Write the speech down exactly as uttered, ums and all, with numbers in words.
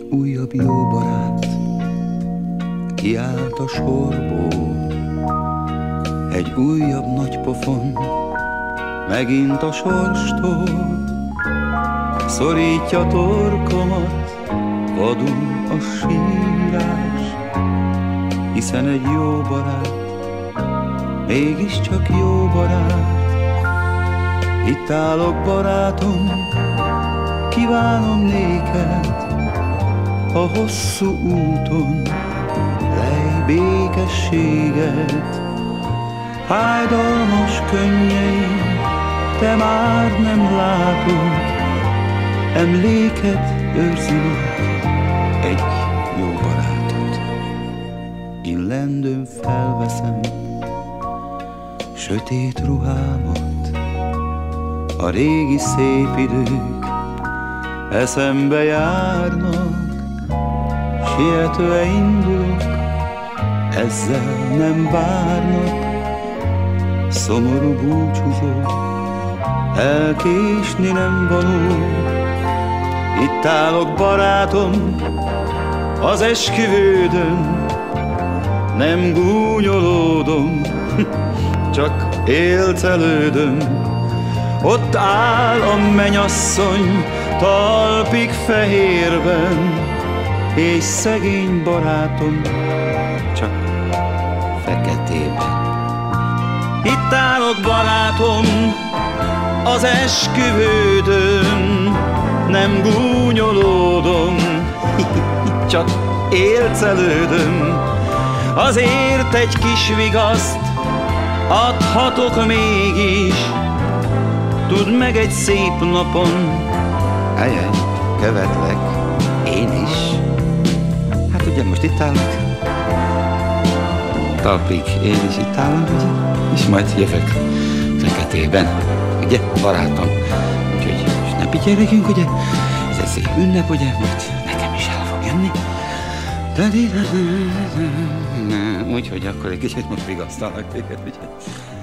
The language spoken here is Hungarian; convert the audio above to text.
újabb jó barát kiállt a sorból, egy újabb nagy pofon megint a sorstól. Szorítja torkomat vadul a sírás, hiszen egy jó barát mégiscsak jó barát. Itt állok, barátom, kívánom néked a hosszú úton lej békességet. Fájdalmas könnyeim te már nem látod, emléket őrzinek egy jó barátot. Illendőn felveszem sötét ruhámat, a régi szép idők eszembe járnak. Sietve indulok, ezzel nem várnak. Szomorú búcsúzó, elkésni nem való. Itt állok, barátom, az esküvődön, nem gúnyolódom, csak élcelődöm. Ott áll a mennyasszony talpig fehérben, és szegény barátom csak feketében. Itt állok, barátom, az esküvődön, nem gúnyolódom, csak élcelődöm. Azért egy kis vigaszt adhatok mégis, tudd meg, egy szép napon Ajaj, követlek én is. Hát ugye most itt állok, talpig én is itt állok, ugye? És majd jövök feketében, ugye, barátom? Úgyhogy most ne pityerjünk, ugye? Ez egy szép ünnep, ugye? Majd nekem is el fog jönni. Úgyhogy akkor egy kicsit most vigasztalak téged, ugye?